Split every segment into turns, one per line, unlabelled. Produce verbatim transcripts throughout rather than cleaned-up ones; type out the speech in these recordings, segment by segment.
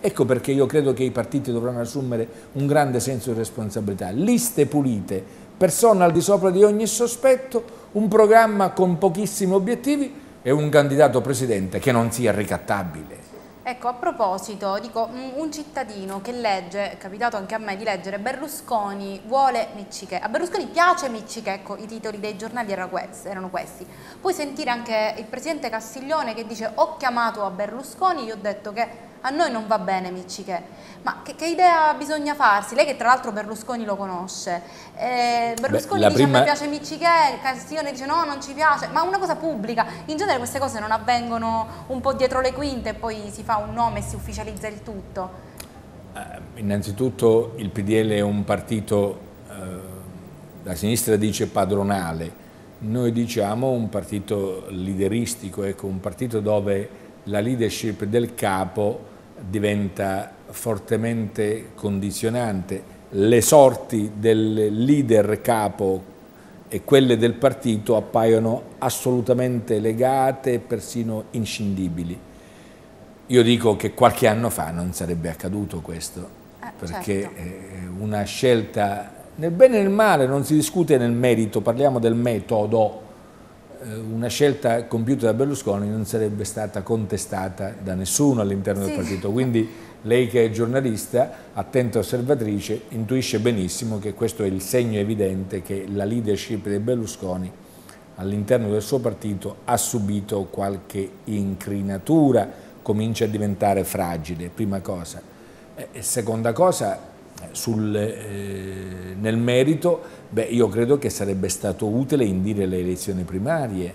Ecco perché io credo che i partiti dovranno assumere un grande senso di responsabilità. Liste pulite, persone al di sopra di ogni sospetto, un programma con pochissimi obiettivi e un candidato presidente che non sia ricattabile.
Ecco, a proposito, dico, un cittadino che legge, è capitato anche a me di leggere, Berlusconi vuole Micciche, a Berlusconi piace Micciche, ecco, i titoli dei giornali erano questi, erano questi. Poi sentire anche il presidente Castiglione che dice ho chiamato a Berlusconi, gli ho detto che a noi non va bene Micciche. Ma che, che idea bisogna farsi? Lei che tra l'altro Berlusconi lo conosce, eh, Berlusconi Beh, dice prima... a me piace Micciche, Castiglione dice no, non ci piace, ma una cosa pubblica, in genere queste cose non avvengono un po' dietro le quinte e poi si fa un nome e si ufficializza il tutto.
Eh, innanzitutto il P D L è un partito, eh, la sinistra dice padronale, noi diciamo un partito lideristico, ecco, un partito dove la leadership del capo diventa fortemente condizionante, le sorti del leader capo e quelle del partito appaiono assolutamente legate e persino inscindibili. Io dico che qualche anno fa non sarebbe accaduto questo, eh, perché certo. Una scelta, nel bene e nel male, non si discute nel merito, parliamo del metodo, una scelta compiuta da Berlusconi non sarebbe stata contestata da nessuno all'interno sì. del partito, quindi lei che è giornalista, attenta osservatrice, intuisce benissimo che questo è il segno evidente che la leadership di Berlusconi all'interno del suo partito ha subito qualche incrinatura, comincia a diventare fragile, prima cosa. E seconda cosa, sul, eh, nel merito, beh, io credo che sarebbe stato utile indire le elezioni primarie,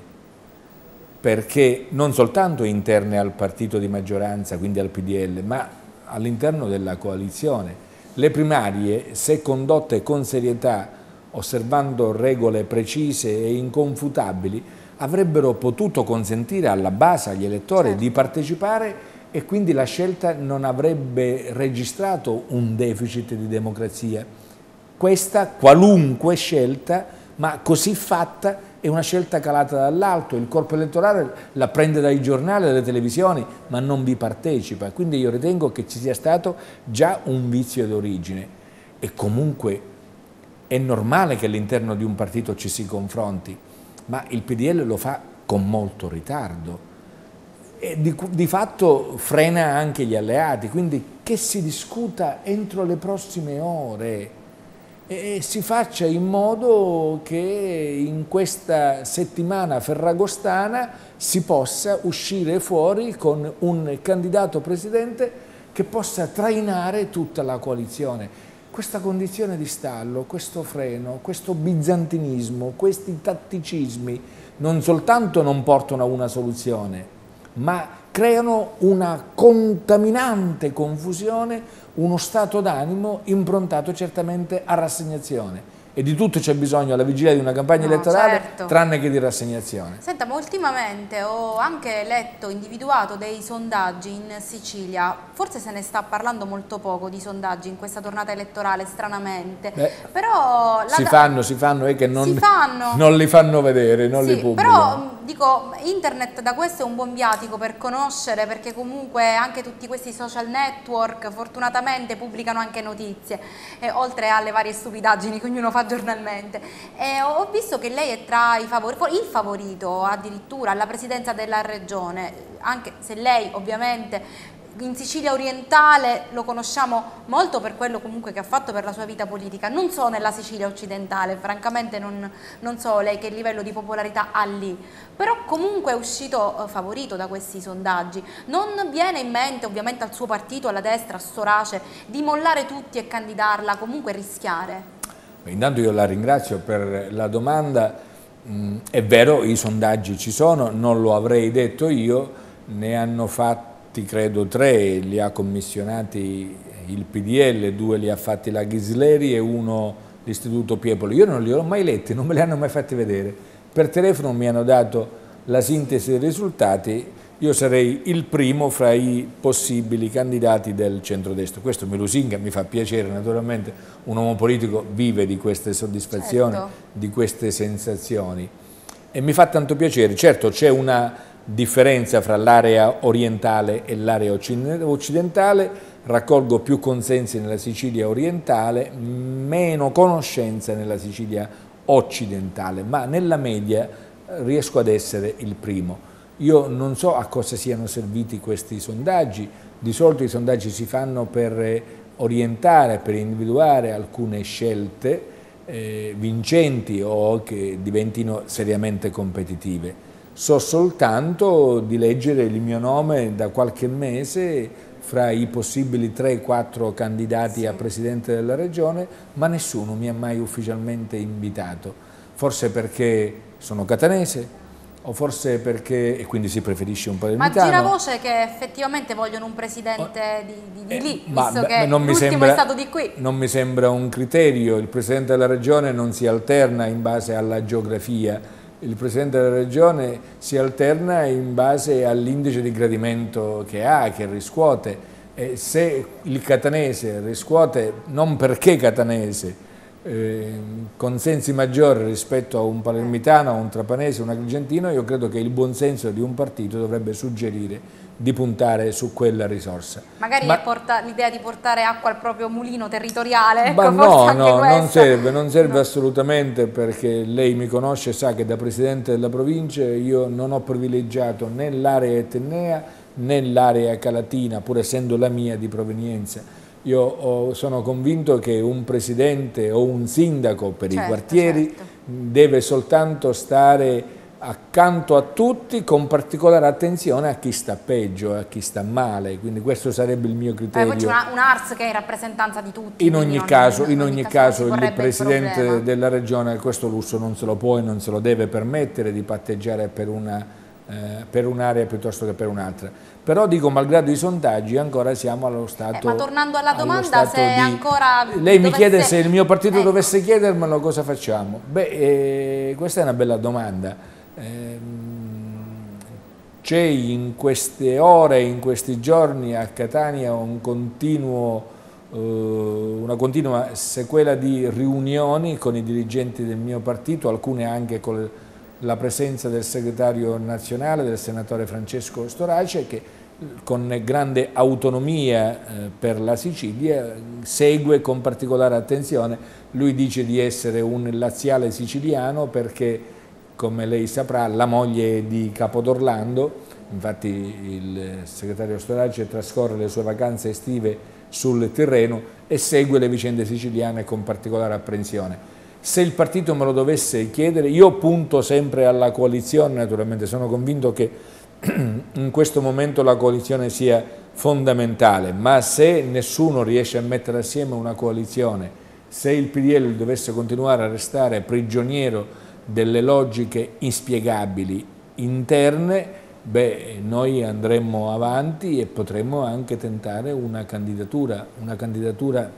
perché non soltanto interne al partito di maggioranza, quindi al P D L, ma all'interno della coalizione. Le primarie, se condotte con serietà, osservando regole precise e inconfutabili, avrebbero potuto consentire alla base, agli elettori, certo. di partecipare e quindi la scelta non avrebbe registrato un deficit di democrazia. Questa, qualunque scelta, ma così fatta, è una scelta calata dall'alto, il corpo elettorale la prende dai giornali, dalle televisioni, ma non vi partecipa. Quindi io ritengo che ci sia stato già un vizio d'origine e comunque è normale che all'interno di un partito ci si confronti, ma il P D L lo fa con molto ritardo. E di, di fatto frena anche gli alleati, quindi che si discuta entro le prossime ore e si faccia in modo che in questa settimana ferragostana si possa uscire fuori con un candidato presidente che possa trainare tutta la coalizione. Questa condizione di stallo, questo freno, questo bizantinismo, questi tatticismi non soltanto non portano a una soluzione, ma creano una contaminante confusione, uno stato d'animo improntato certamente a rassegnazione. E di tutto c'è bisogno alla vigilia di una campagna no, elettorale, certo. tranne che di rassegnazione.
Senta, ma ultimamente ho anche letto, individuato dei sondaggi in Sicilia, forse se ne sta parlando molto poco di sondaggi in questa tornata elettorale, stranamente. Beh, però la
si fanno, si fanno, è che non,
si fanno.
non li fanno vedere, non
sì,
li pubblicano.
Però dico, internet da questo è un buon viatico per conoscere, perché comunque anche tutti questi social network fortunatamente pubblicano anche notizie, eh, oltre alle varie stupidaggini che ognuno fa giornalmente. E ho visto che lei è tra i favoriti, il favorito addirittura alla presidenza della regione, anche se lei ovviamente in Sicilia orientale lo conosciamo molto per quello comunque che ha fatto per la sua vita politica. Non so nella Sicilia occidentale, francamente non, non so lei che livello di popolarità ha lì, però comunque è uscito favorito da questi sondaggi. Non viene in mente ovviamente al suo partito, alla destra, a Storace, di mollare tutti e candidarla, comunque rischiare?
Intanto io la ringrazio per la domanda, mm, è vero, i sondaggi ci sono, non lo avrei detto io, ne hanno fatti credo tre, li ha commissionati il P D L, due li ha fatti la Ghisleri e uno l'Istituto Piepoli. Io non li ho mai letti, non me li hanno mai fatti vedere, per telefono mi hanno dato la sintesi dei risultati. Io sarei il primo fra i possibili candidati del centrodestra. Questo mi lusinga, mi fa piacere, naturalmente un uomo politico vive di queste soddisfazioni, certo. di queste sensazioni e mi fa tanto piacere. Certo c'è una differenza fra l'area orientale e l'area occidentale, raccolgo più consensi nella Sicilia orientale, meno conoscenza nella Sicilia occidentale, ma nella media riesco ad essere il primo. Io non so a cosa siano serviti questi sondaggi, di solito i sondaggi si fanno per orientare, per individuare alcune scelte eh, vincenti o che diventino seriamente competitive. So soltanto di leggere il mio nome da qualche mese fra i possibili tre quattro candidati sì. a Presidente della Regione, ma nessuno mi ha mai ufficialmente invitato, forse perché sono catanese, o forse perché, e quindi si preferisce un palermitano.
Ma gira voce che effettivamente vogliono un presidente oh, di, di, di eh, lì,
ma,
visto
beh,
che l'ultimo è stato di qui.
Non mi sembra un criterio, il Presidente della Regione non si alterna in base alla geografia, il Presidente della Regione si alterna in base all'indice di gradimento che ha, che riscuote. E se il catanese riscuote, non perché catanese, Eh, consensi maggiori rispetto a un palermitano, a un trapanese, a un agrigentino, io credo che il buonsenso di un partito dovrebbe suggerire di puntare su quella risorsa.
Magari ma, l'idea di portare acqua al proprio mulino territoriale, ecco,
ma no, no,
questa.
non serve, non serve
no.
assolutamente, perché lei mi conosce e sa che da Presidente della Provincia io non ho privilegiato né l'area etnea né l'area calatina, pur essendo la mia di provenienza. Io ho, sono convinto che un presidente o un sindaco per certo, i quartieri certo. deve soltanto stare accanto a tutti, con particolare attenzione a chi sta peggio, a chi sta male, quindi questo sarebbe il mio criterio.
Poi c'è una, un A R S che è in rappresentanza di tutti.
In ogni caso, in ogni caso, caso il Presidente
il
della Regione questo lusso non se lo può e non se lo deve permettere di patteggiare per una Eh, per un'area piuttosto che per un'altra. Però dico, malgrado i sondaggi, ancora siamo allo stato...
Eh, ma tornando alla domanda, se di... ancora...
Lei mi
dovesse...
chiede se il mio partito
ecco.
dovesse chiedermelo, cosa facciamo? Beh, eh, questa è una bella domanda. Eh, c'è in queste ore, in questi giorni a Catania un continuo, eh, una continua sequela di riunioni con i dirigenti del mio partito, alcune anche con le la presenza del segretario nazionale, del senatore Francesco Storace, che con grande autonomia eh, per la Sicilia segue con particolare attenzione. Lui dice di essere un laziale siciliano perché, come lei saprà, la moglie è di Capodorlando, infatti il segretario Storace trascorre le sue vacanze estive sul Tirreno e segue le vicende siciliane con particolare apprensione. Se il partito me lo dovesse chiedere, io punto sempre alla coalizione, naturalmente sono convinto che in questo momento la coalizione sia fondamentale, ma se nessuno riesce a mettere assieme una coalizione, se il P D L dovesse continuare a restare prigioniero delle logiche inspiegabili interne, beh, noi andremmo avanti e potremmo anche tentare una candidatura, una candidatura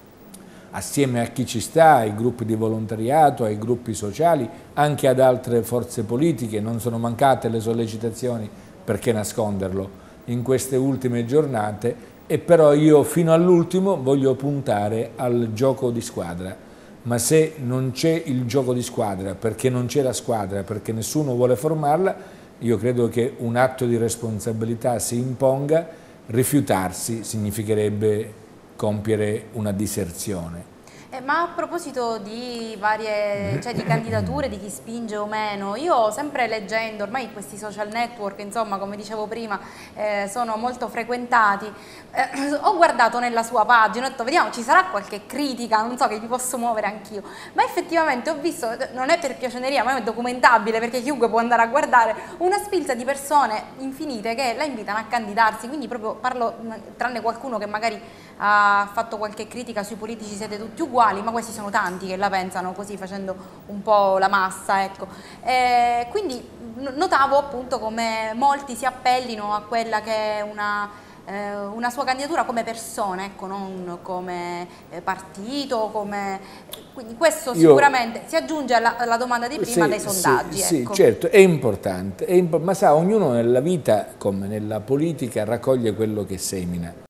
assieme a chi ci sta, ai gruppi di volontariato, ai gruppi sociali, anche ad altre forze politiche. Non sono mancate le sollecitazioni, perché nasconderlo, in queste ultime giornate, e però io fino all'ultimo voglio puntare al gioco di squadra. Ma se non c'è il gioco di squadra, perché non c'è la squadra, perché nessuno vuole formarla, io credo che un atto di responsabilità si imponga. Rifiutarsi significherebbe compiere una diserzione.
Eh, ma a proposito di varie, cioè di candidature, di chi spinge o meno, io sempre leggendo, ormai questi social network, insomma, come dicevo prima, eh, sono molto frequentati, eh, ho guardato nella sua pagina, ho detto vediamo ci sarà qualche critica, non so, che mi posso muovere anch'io, ma effettivamente ho visto, non è per piaceneria, ma è documentabile perché chiunque può andare a guardare, una sfilza di persone infinite che la invitano a candidarsi, quindi proprio parlo, tranne qualcuno che magari ha fatto qualche critica sui politici siete tutti uguali, ma questi sono tanti che la pensano così, facendo un po' la massa, ecco. E quindi notavo appunto come molti si appellino a quella che è una, eh, una sua candidatura come persona, ecco, non come partito, come... quindi questo
Io,
sicuramente si aggiunge alla, alla domanda di prima
sì,
dei sondaggi.
Sì,
ecco.
Sì, certo, è importante, è imp- ma sa, ognuno nella vita, come nella politica, raccoglie quello che semina.